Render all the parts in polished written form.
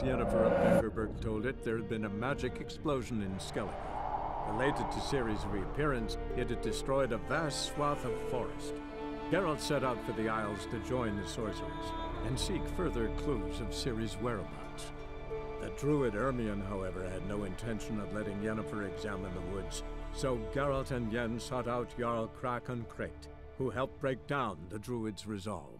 Yennefer of Vengerberg told it, there had been a magic explosion in Skellige. Related to Ciri's reappearance, it had destroyed a vast swath of forest. Geralt set out for the Isles to join the sorcerers and seek further clues of Ciri's whereabouts. The druid Ermion, however, had no intention of letting Yennefer examine the woods, so Geralt and Yen sought out Jarl Krakon Krayt, who helped break down the druid's resolve.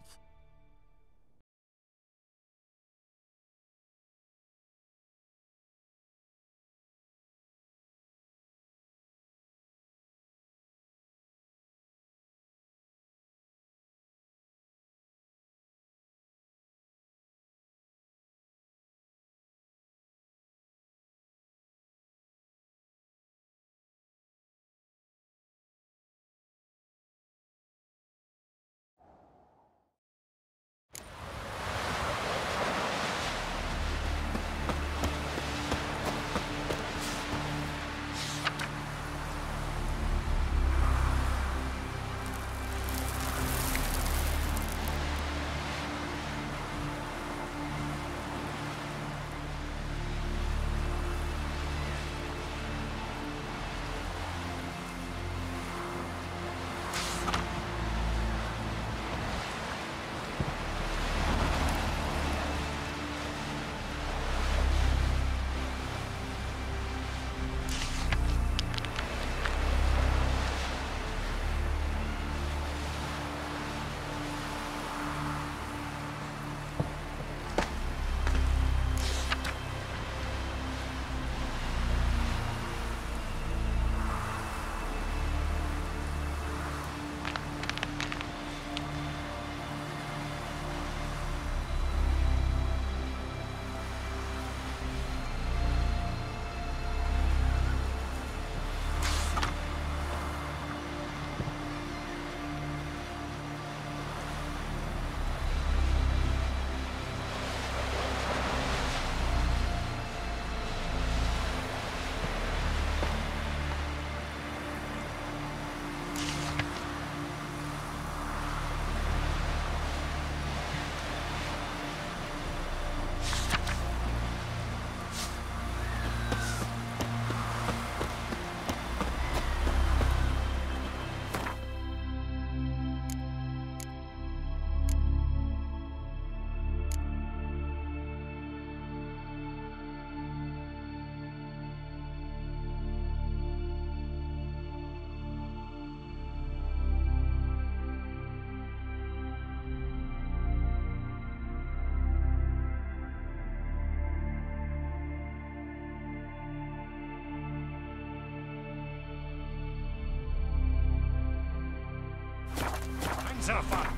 Zafar!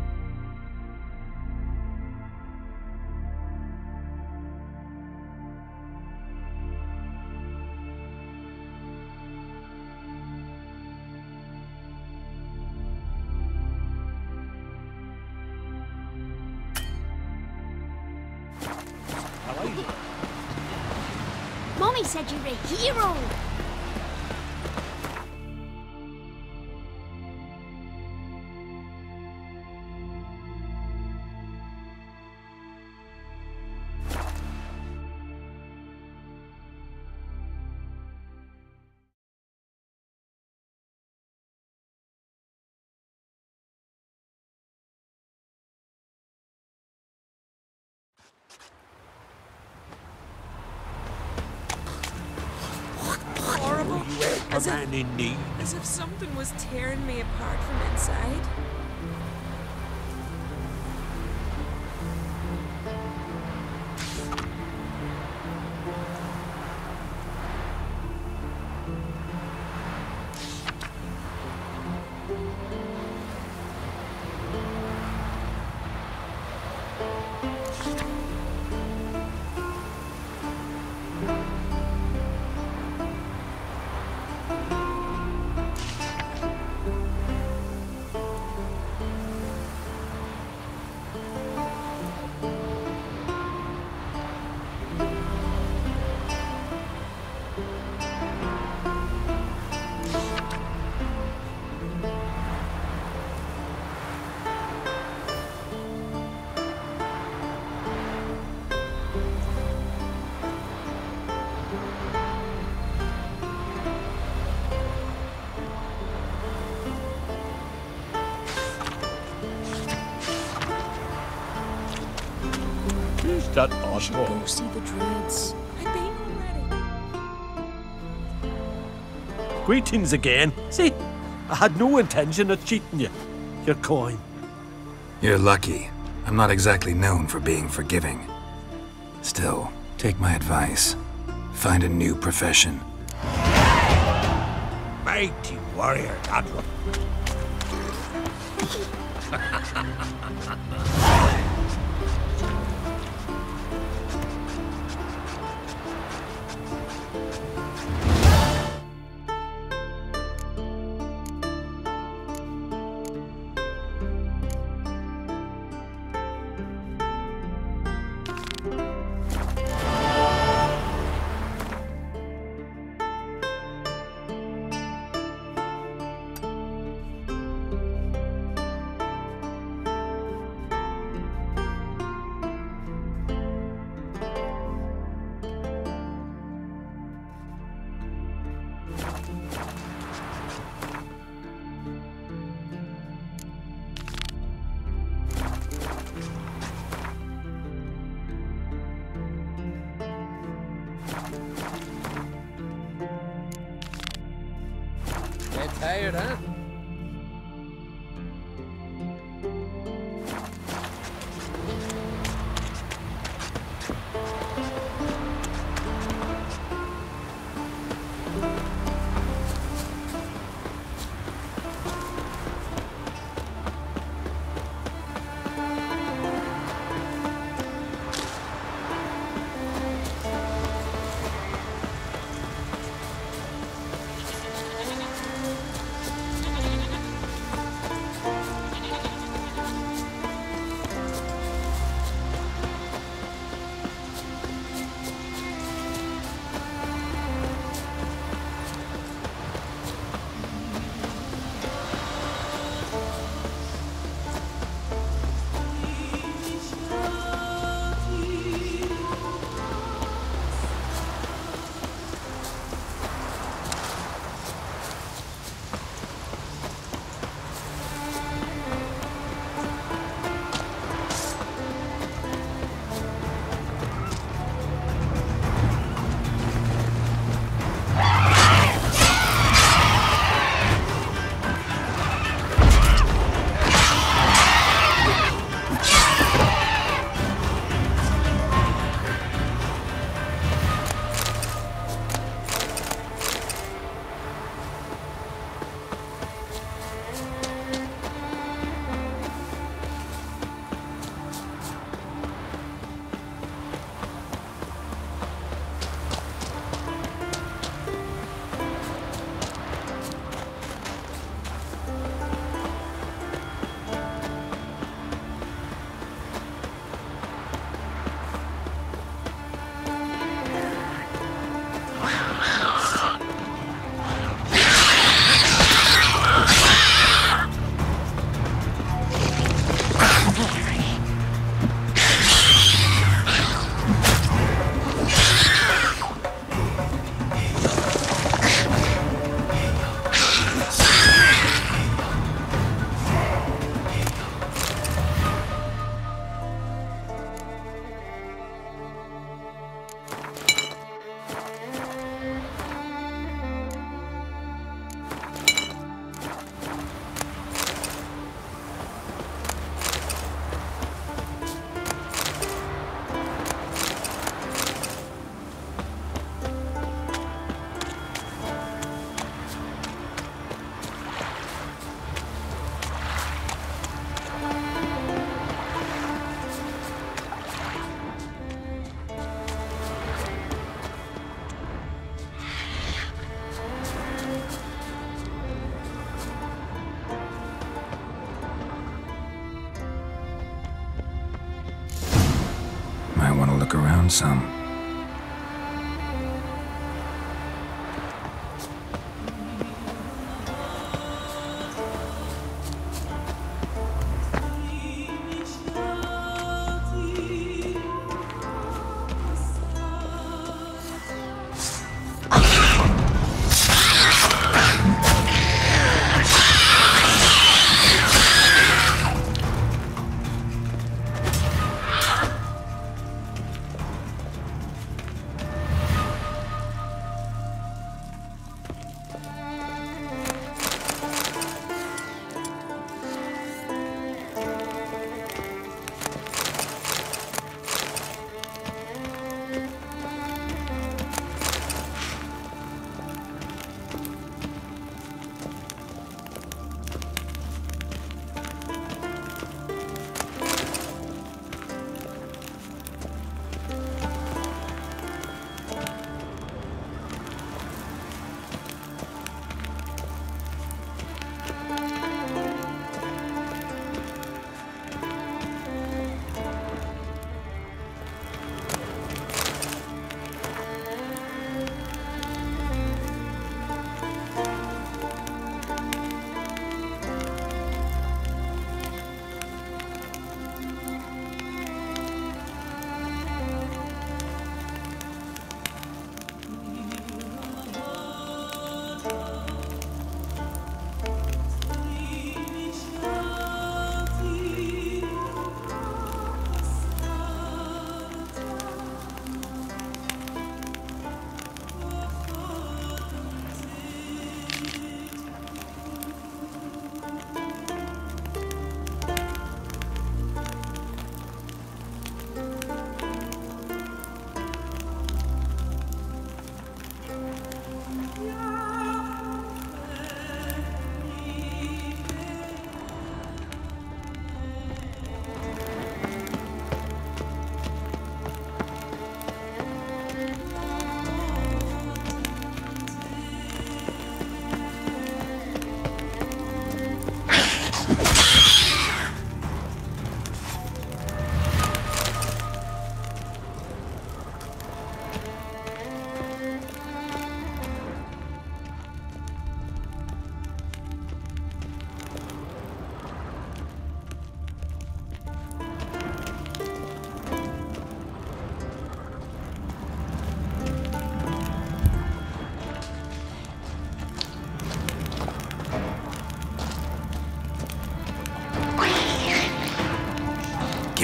How are you? Mommy said you're a hero! Horrible. A man in need. As if something was tearing me apart from inside. that You should asshole. go see the druids. I've been already. Greetings again. See, I had no intention of cheating you. Your coin. You're lucky. I'm not exactly known for being forgiving. Still, take my advice. Find a new profession. Mighty warrior, Aidal. Get tired, huh? Might want to look around some.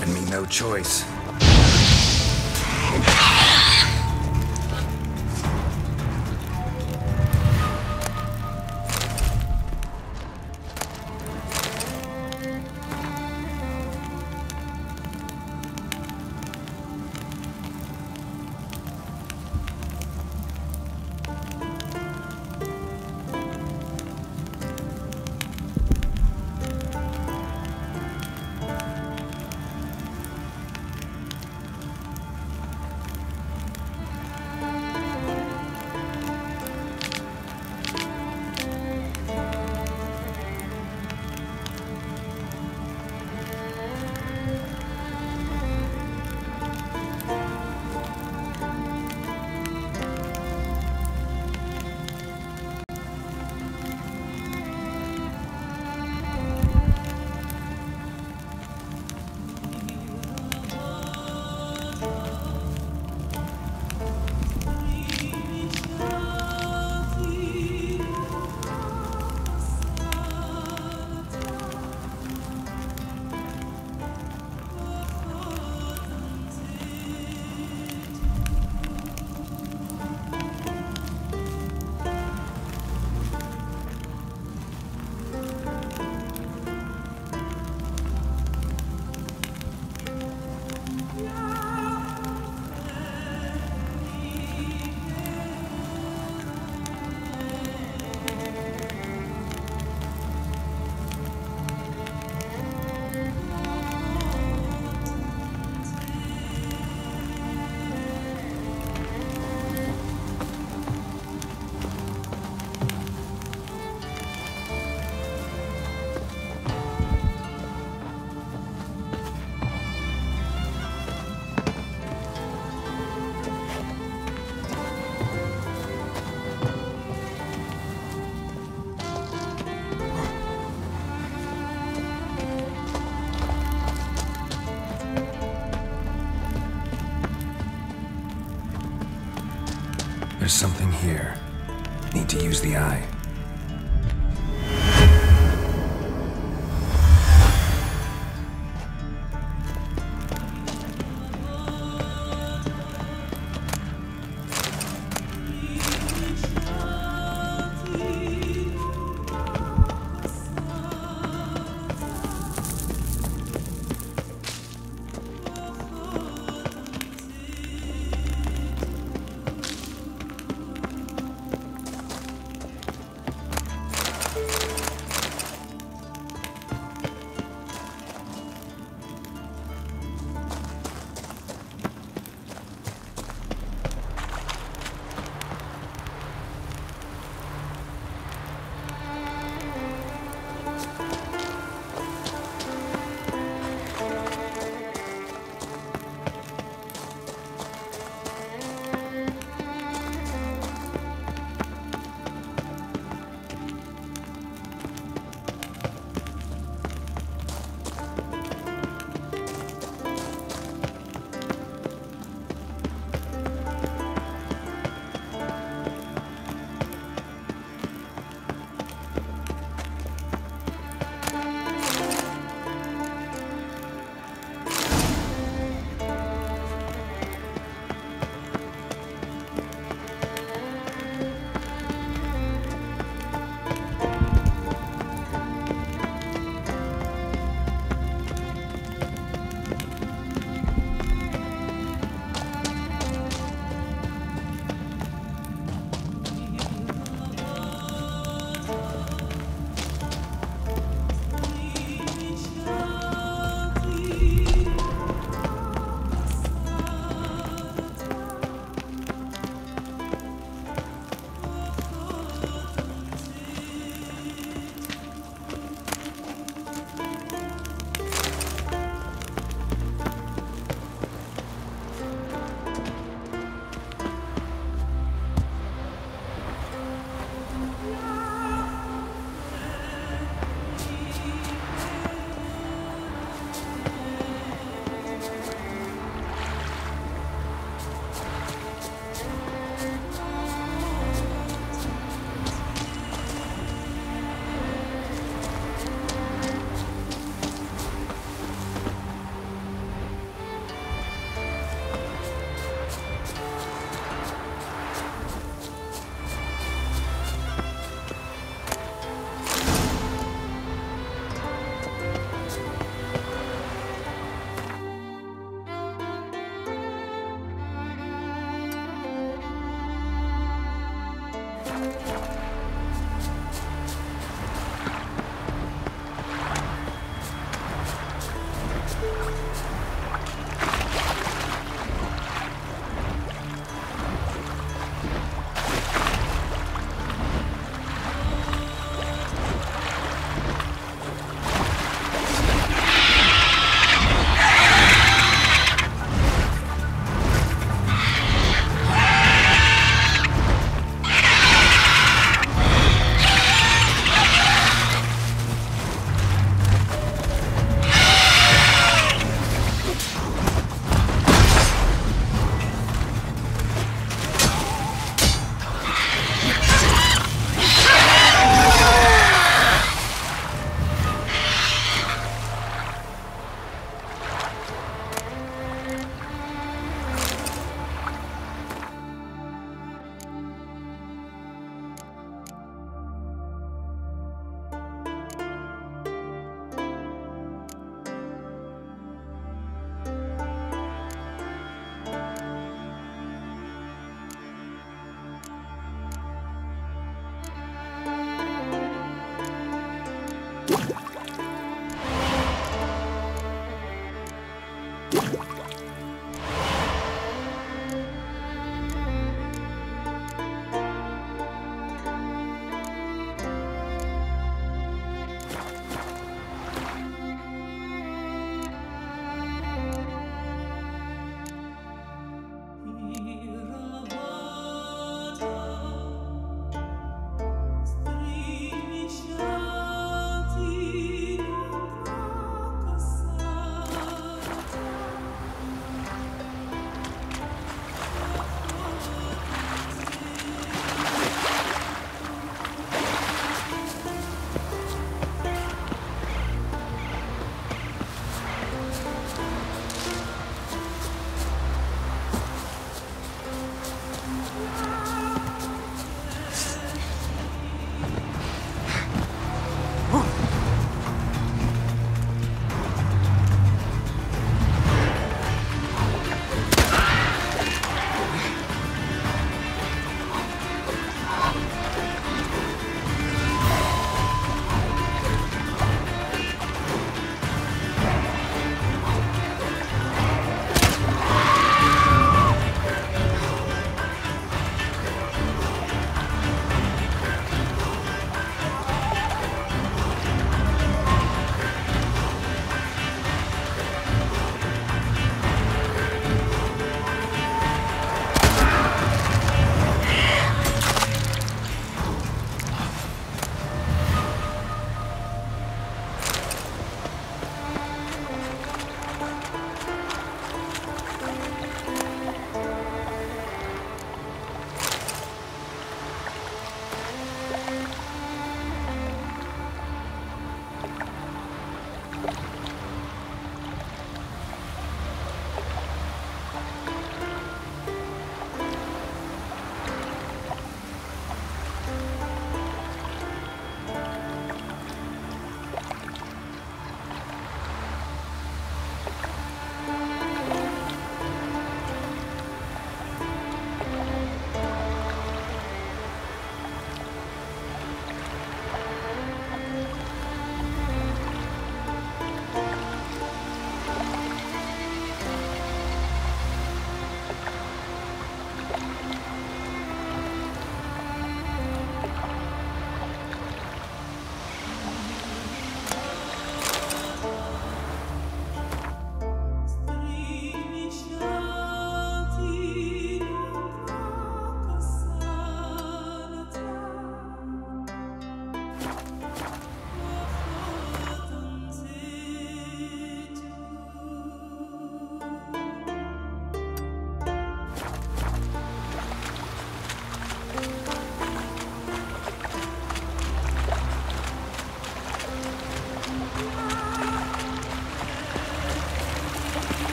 given me no choice. There's something here. Need to use the eye.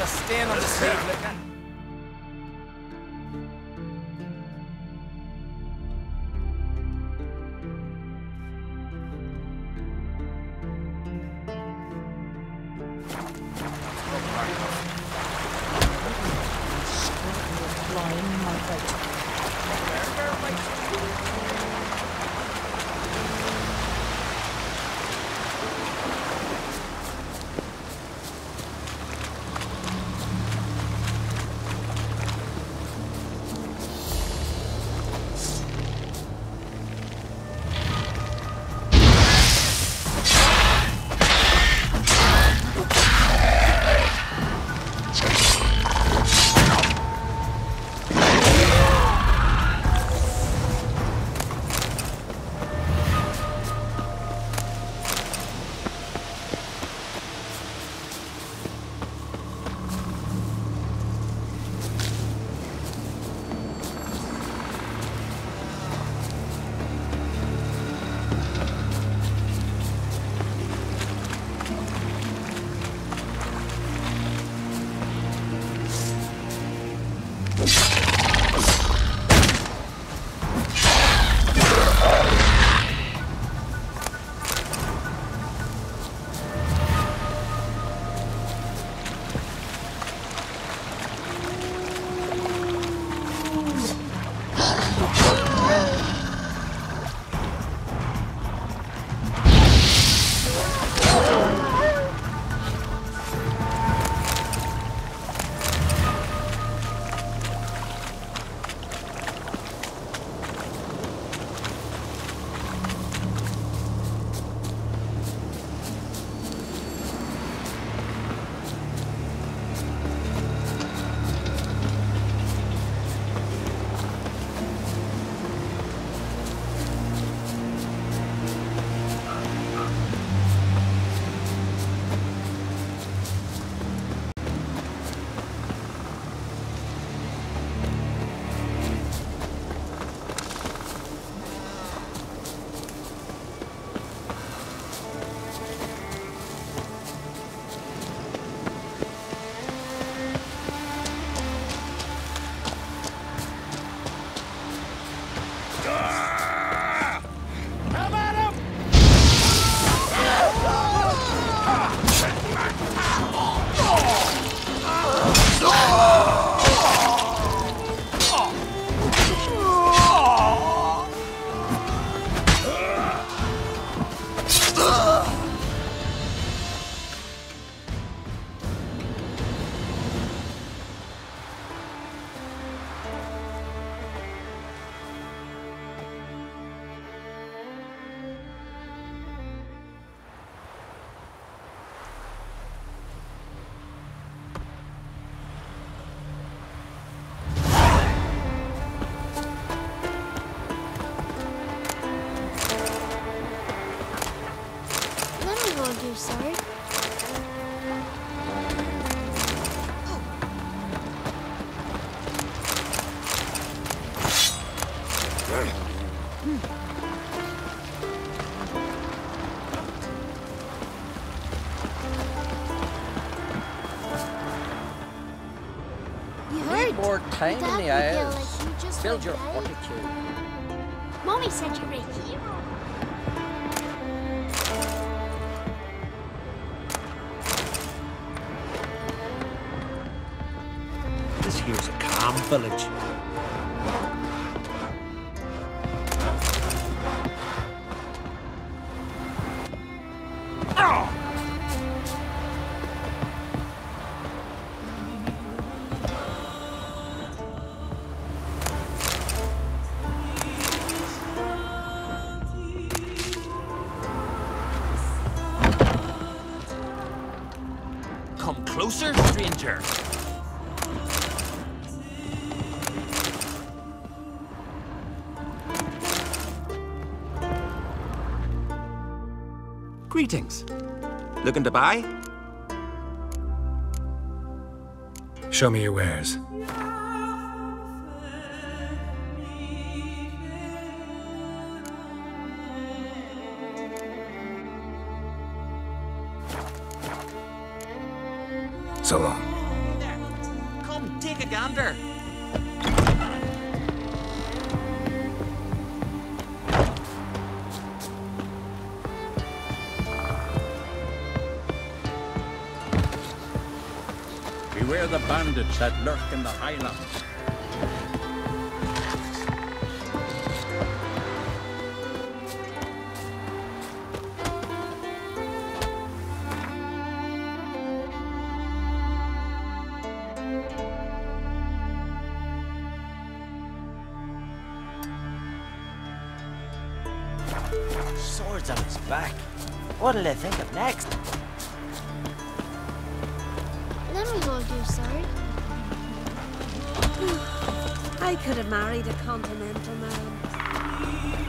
stain on the sleeve, looking. Sorry. You heard? More time in the Isles. Like you just Build your died. fortitude. Mommy said you're a hero. This here's a calm village. Come closer, stranger. Greetings. Looking to buy? Show me your wares. So long. Take a gander. Beware the bandits that lurk in the highlands. Swords on his back. What'll they think of next? Let me hold your sword. I could have married a continental man.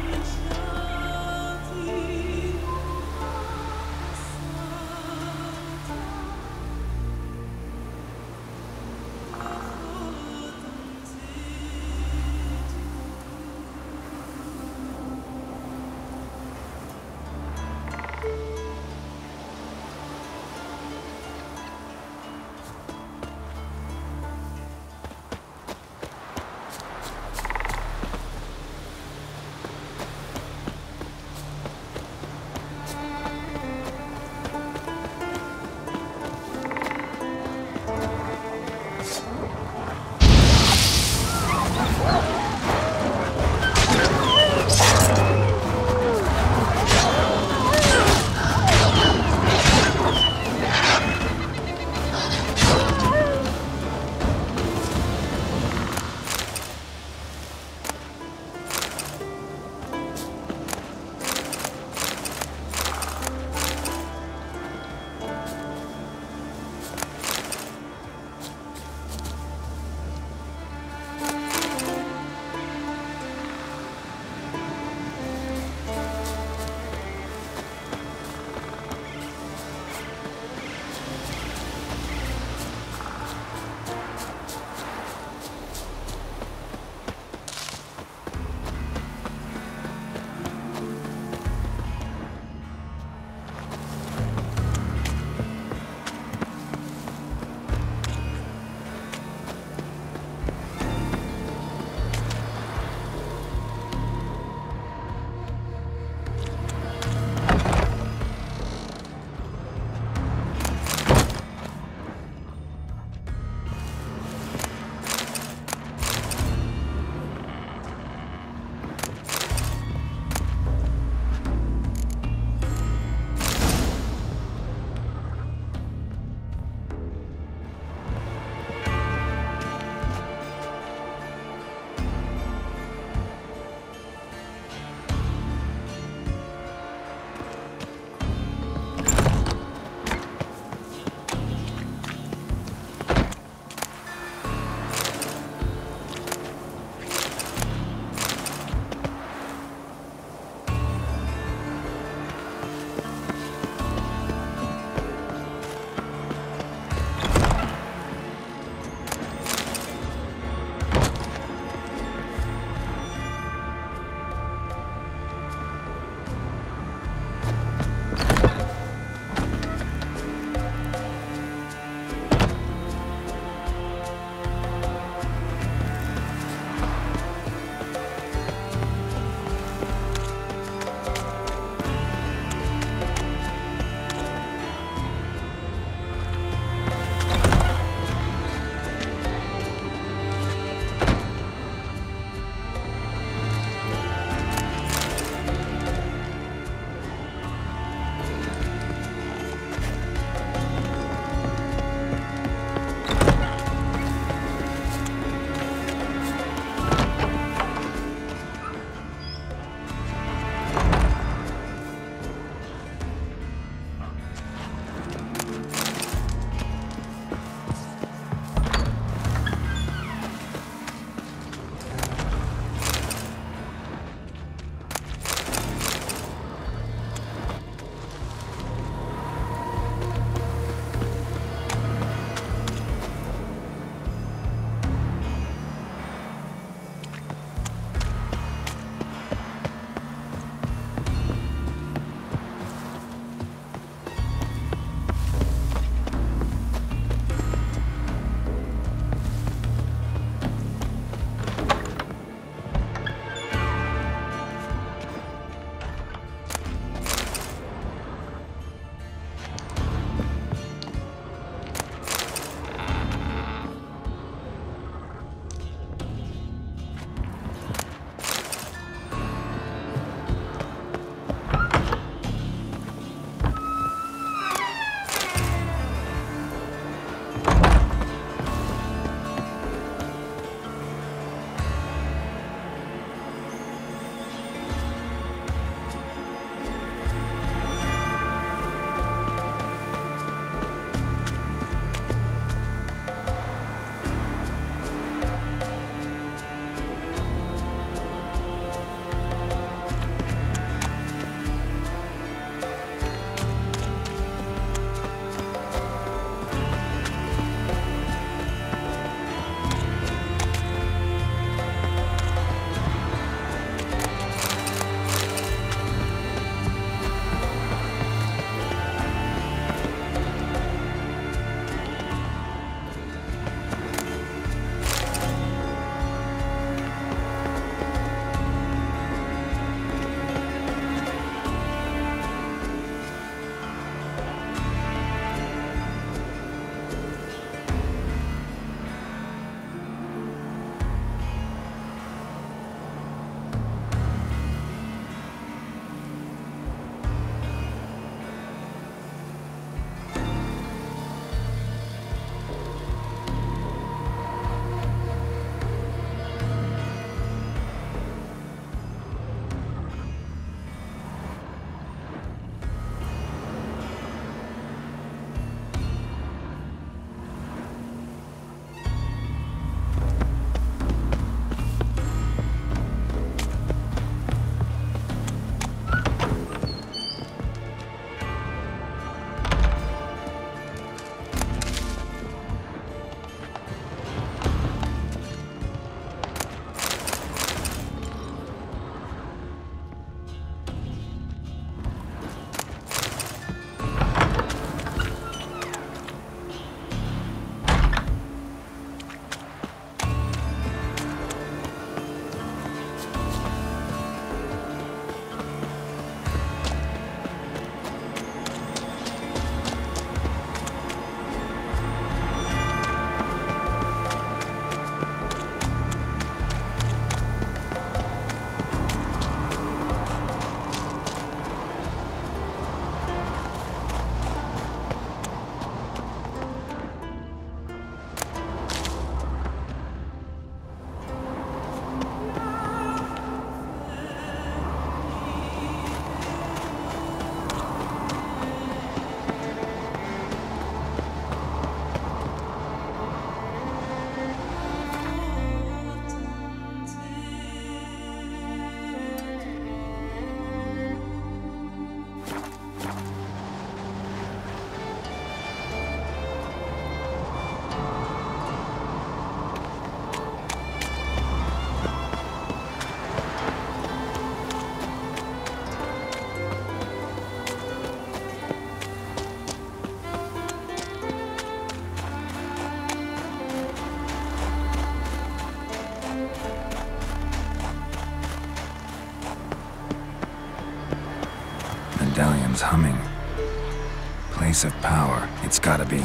phone's humming. Place of power, it's gotta be.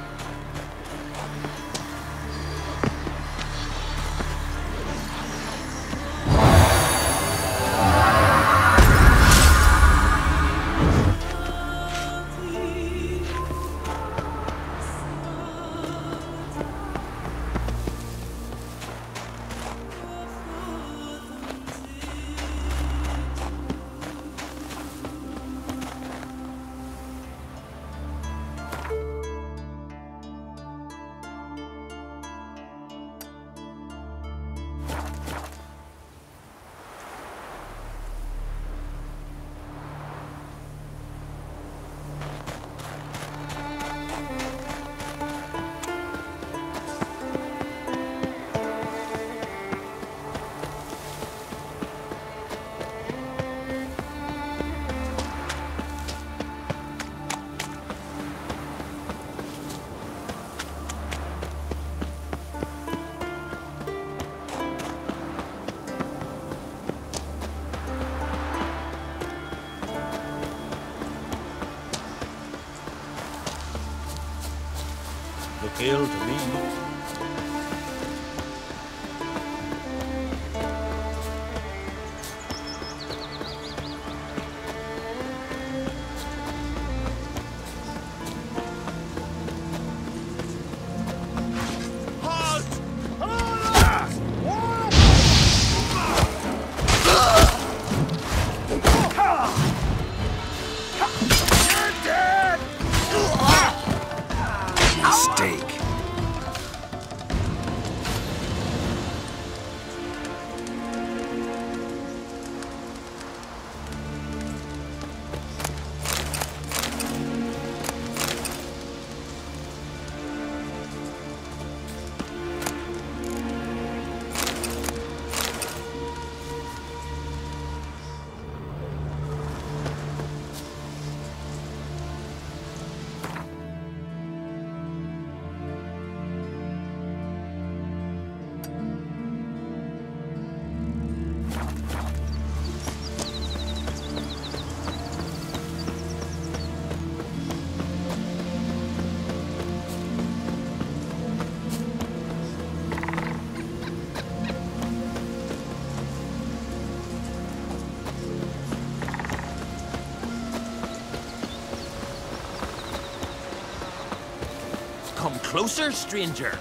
Look ill to me. Mistake. Come closer, stranger.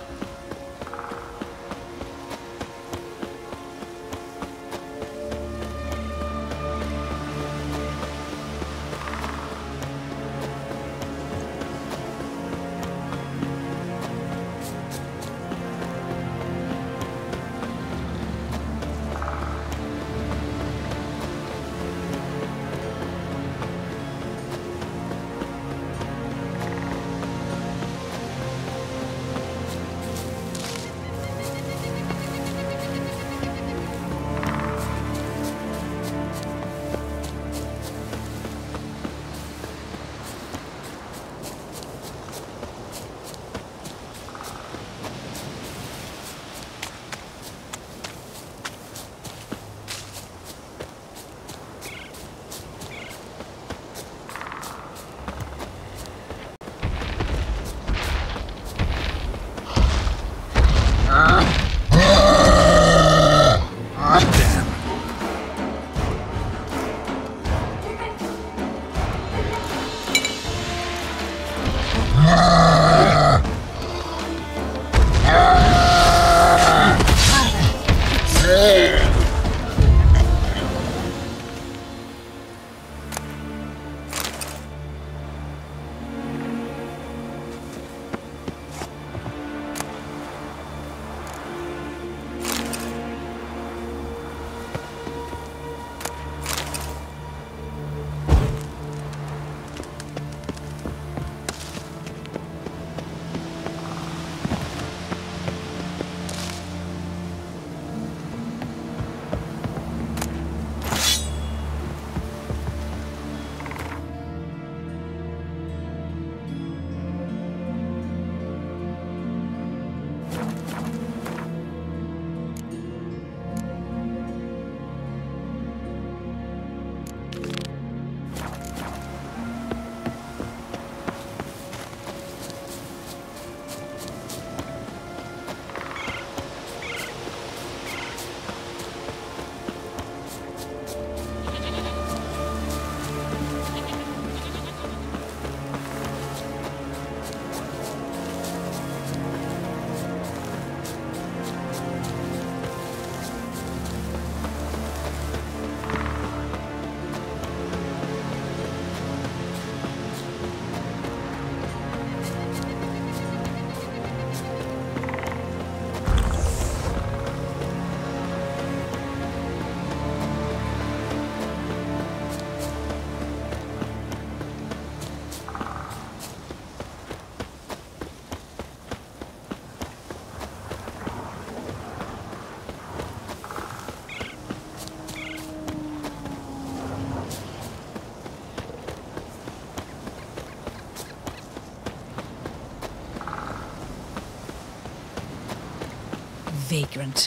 vagrant.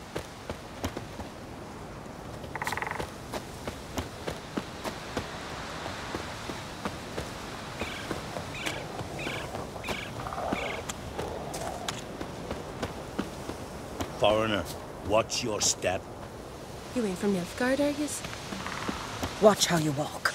Foreigner, watch your step. You ain't from Nilfgaard, are yous? Watch how you walk.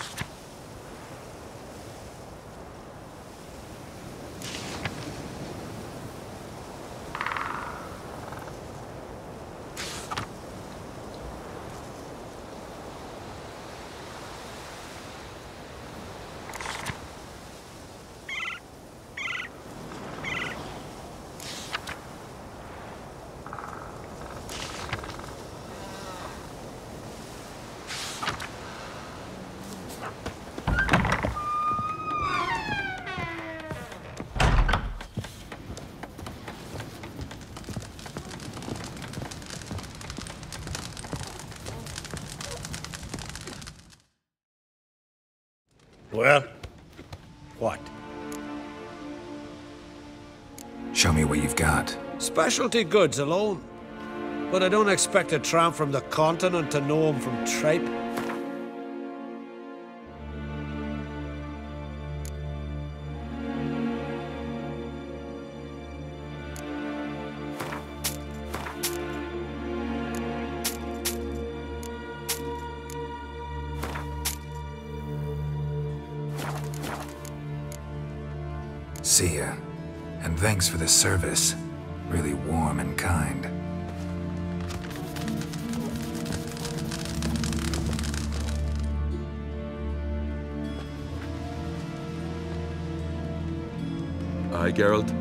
Well, what? Show me what you've got. Specialty goods alone. But I don't expect a tramp from the continent to know him from tripe. See ya. And thanks for the service. Really warm and kind. Aye, Geralt.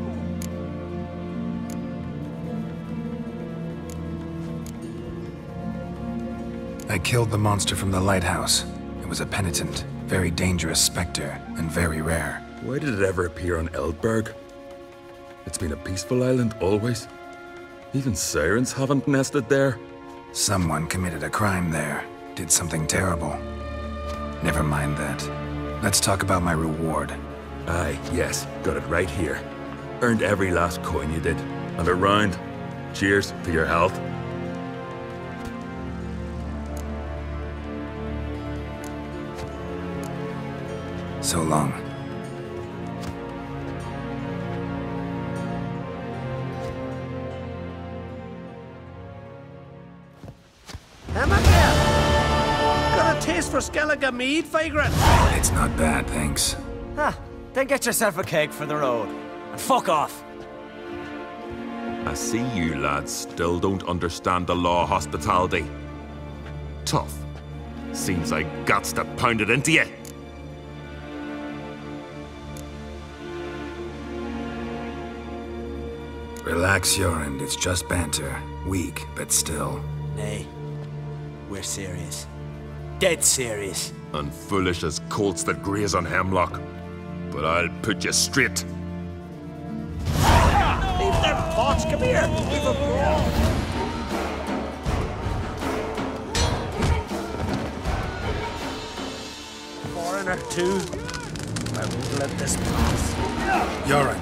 I killed the monster from the lighthouse. It was a penitent, very dangerous specter, and very rare. Why did it ever appear on Eldberg? It's been a peaceful island, always. Even sirens haven't nested there. Someone committed a crime there. Did something terrible. Never mind that. Let's talk about my reward. Aye, yes. Got it right here. Earned every last coin you did. And a round. Cheers for your health. So long. Got a taste for Skellige mead, vagrant? It's not bad, thanks. Huh, then get yourself a cake for the road. And fuck off. I see you lads still don't understand the law of hospitality. Tough. Seems like guts to pound it into you. Relax, Jorund. It's just banter. Weak, but still. Nay, we're serious. Dead serious. And foolish as colts that graze on hemlock. But I'll put you straight. Leave them pots, come here! We've a brawl! Foreigner too. I won't let this pass. Jorund.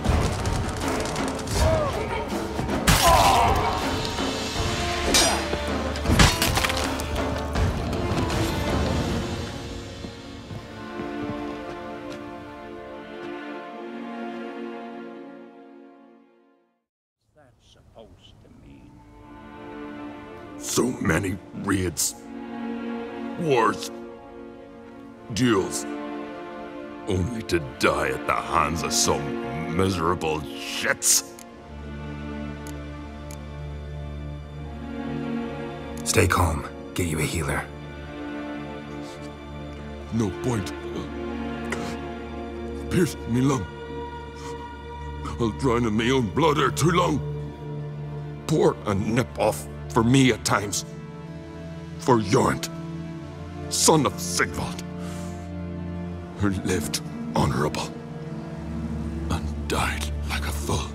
Supposed to mean? So many raids. Wars. Duels. Only to die at the hands of some miserable shits. Stay calm. Get you a healer. No point. Pierced me lung. I'll drown in my own blood ere too long. Pour a nip off for me at times. For Jorund, son of Sigvald, who lived honorable and died like a fool.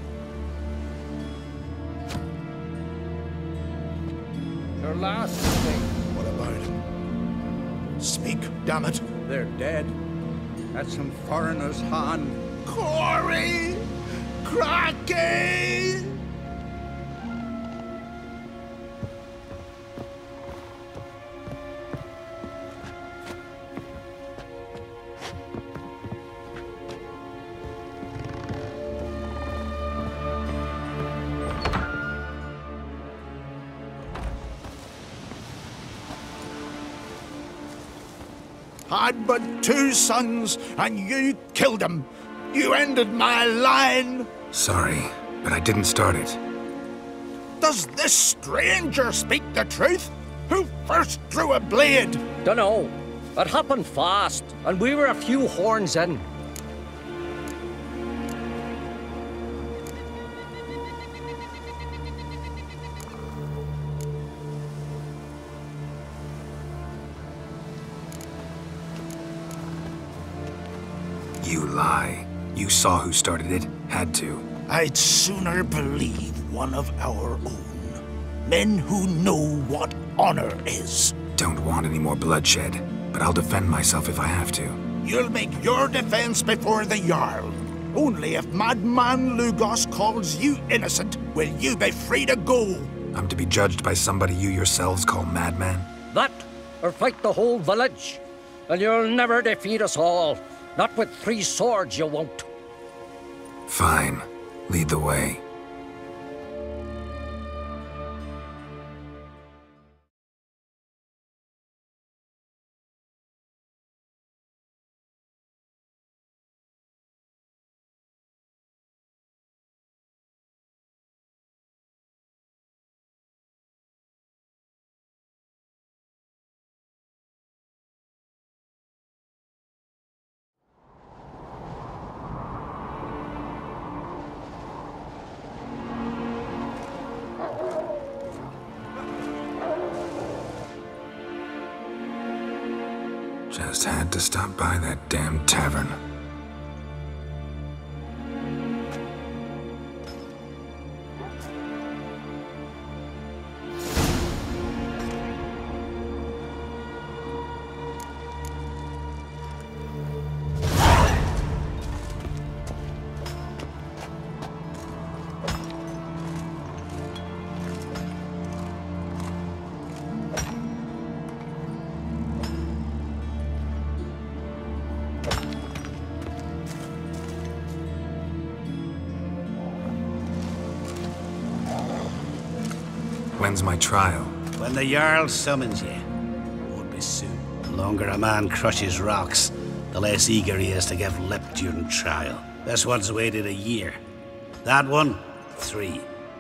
Your last thing. What about him? Speak, damn it. They're dead. At some foreigner's hand. Corey! Cracky! had but 2 sons, and you killed them. You ended my line. Sorry, but I didn't start it. Does this stranger speak the truth? Who first drew a blade? Dunno. It happened fast, and we were a few horns in. You lie. You saw who started it. Had to. I'd sooner believe one of our own. Men who know what honor is. Don't want any more bloodshed, but I'll defend myself if I have to. You'll make your defense before the Jarl. Only if Madman Lugos calls you innocent will you be free to go. I'm to be judged by somebody you yourselves call madman? That, or fight the whole village. And you'll never defeat us all. Not with 3 swords, you won't. Fine. Lead the way. Just had to stop by that damn tavern. When's my trial? When the Jarl summons you. Won't be soon. The longer a man crushes rocks, the less eager he is to give lip during trial. This one's waited a year. That one, 3.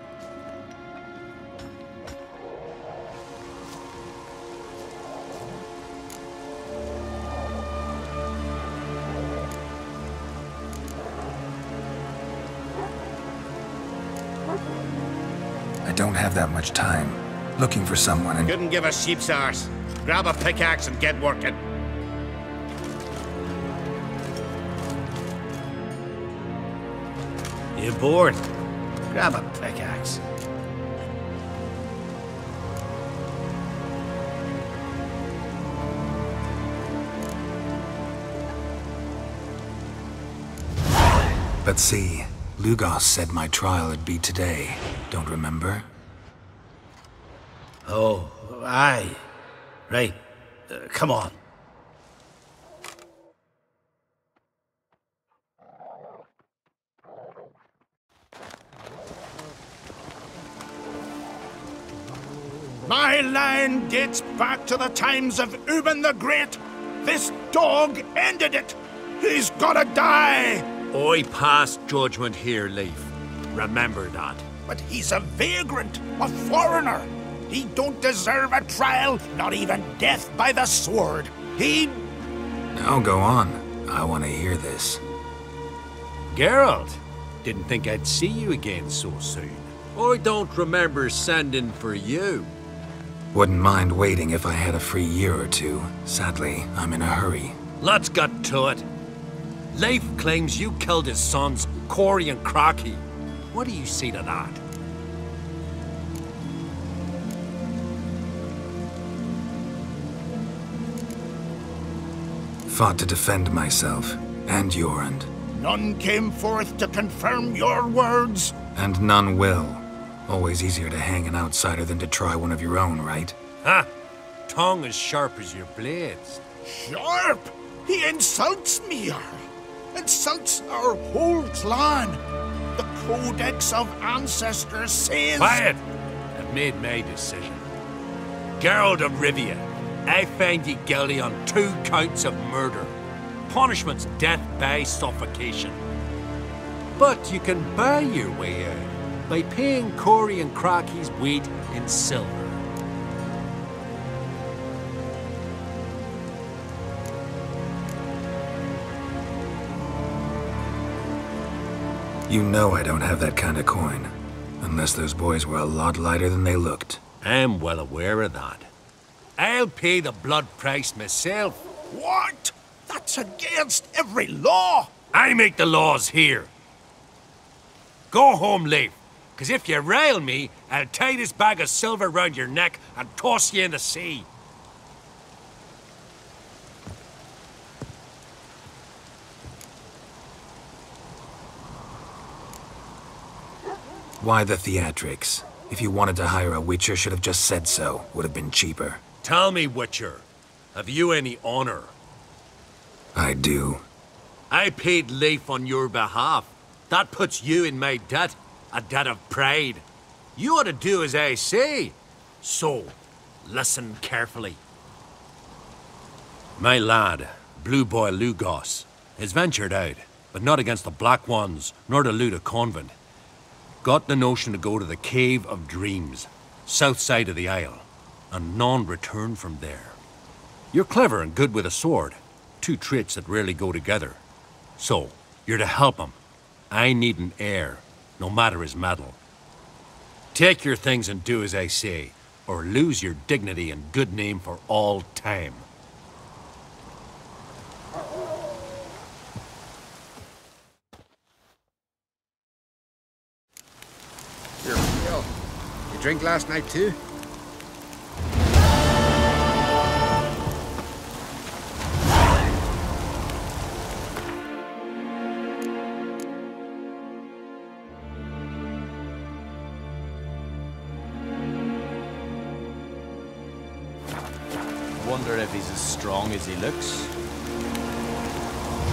I don't have that much time. Looking for someone and... Couldn't give a sheep's arse. Grab a pickaxe and get working. You bored? Grab a pickaxe. But see, Lugos said my trial would be today. Don't remember? Oh, aye. Right. Come on. My line dates back to the times of Ubin the Great. This dog ended it. He's gotta die. I pass judgment here, Leif. Remember that. But he's a vagrant, a foreigner. He don't deserve a trial, not even death by the sword. He... Now go on. I want to hear this. Geralt, didn't think I'd see you again so soon. I don't remember sending for you. Wouldn't mind waiting if I had a free year or 2. Sadly, I'm in a hurry. Let's get to it. Leif claims you killed his sons, Corey and Crocky. What do you see to that? Fought to defend myself, and Jorund. None came forth to confirm your words. And none will. Always easier to hang an outsider than to try one of your own, right? Ha! Tongue as sharp as your blades. Sharp? He insults me, Jarl. Insults our whole clan. The Codex of Ancestors says... Quiet! I've made my decision. Geralt of Rivia, I find ye guilty on 2 counts of murder. Punishment's death by suffocation. But you can buy your way out by paying Corey and Crocky's weight in silver. You know I don't have that kind of coin. Unless those boys were a lot lighter than they looked. I'm well aware of that. I'll pay the blood price myself. What? That's against every law. I make the laws here. Go home, Leif, because if you rile me, I'll tie this bag of silver round your neck and toss you in the sea. Why the theatrics? If you wanted to hire a Witcher, should have just said so. Would have been cheaper. Tell me, Witcher, have you any honor? I do. I paid Leif on your behalf. That puts you in my debt, a debt of pride. You ought to do as I say. So, listen carefully. My lad, Blue Boy Lugos, has ventured out, but not against the Black Ones, nor to loot a convent. Got the notion to go to the Cave of Dreams, south side of the Isle, and none return from there. You're clever and good with a sword, 2 traits that rarely go together. So, you're to help him. I need an heir, no matter his mettle. Take your things and do as I say, or lose your dignity and good name for all time. Here, Phil. You drink last night too? Wonder if he's as strong as he looks.